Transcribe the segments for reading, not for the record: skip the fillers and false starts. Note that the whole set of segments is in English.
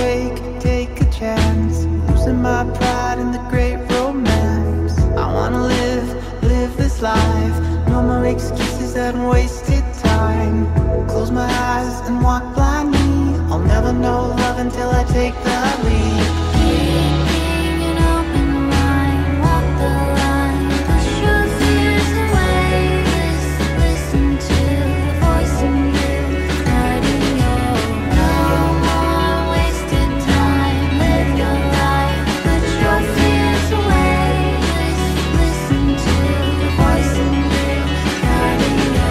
take a chance, losing my pride in the great romance. I wanna live this life, no more excuses and wasted time. Close my eyes and walk blindly, I'll never know love until I take the lead. Keeping an open mind, walk the line, push your fears away. Listen to the voice in you, guiding you. No more wasted time, live your life, push your fears away. Listen to the voice in you, guiding you.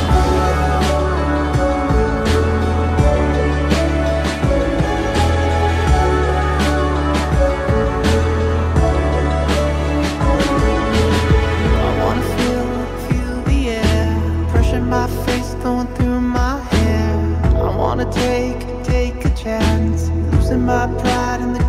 My face going through my hair. I wanna take a chance, losing my pride in the